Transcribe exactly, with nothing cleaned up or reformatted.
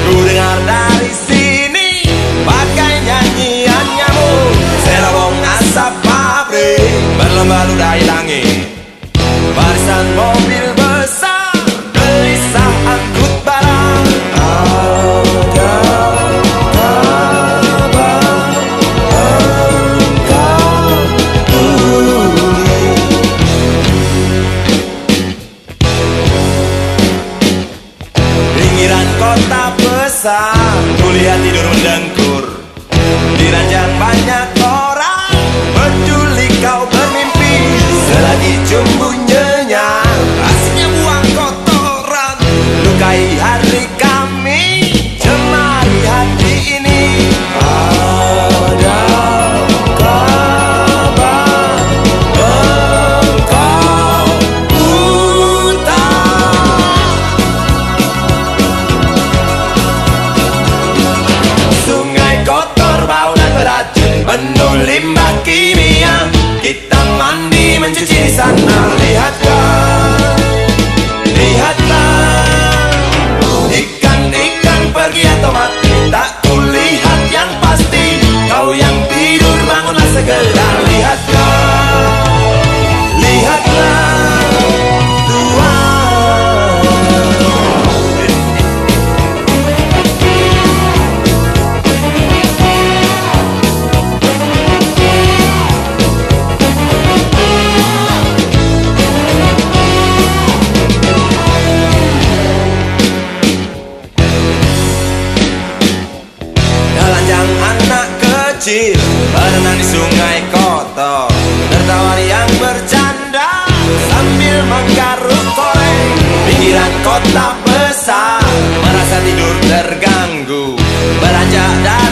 Ku dengar dari sini bagai nyanyian nyamuk, serabong asap pabrik berlomba ludahi langit. Barisan mobil besar gelisah angkut barang. Ada kabar engkau pulih. Pinggiran kota besar, kulihat tidur mendengkur. Di ranjang banyak orang peduli kau bermimpi. Selagi jumbo nyenyak, asiknya buang kotoran, lukai hari kami, cemari hati ini. Ada kabar engkau buta. Sungai kotor, bau dan beracun, penuh limbah kimia. Kita mandi mencuci di sana. Lihatlah, lihatlah, ikan-ikan pergi atau mati. Tak kulihat yang pasti, kau yang tidur bangunlah segera. Lihatlah, lihatlah, Tuhan. Telanjang anak kecil berenang di sungai kotor, tertawa yang bercanda sambil menggaruk koreng. Pinggiran kota besar merasa tidur terganggu, beranjak dari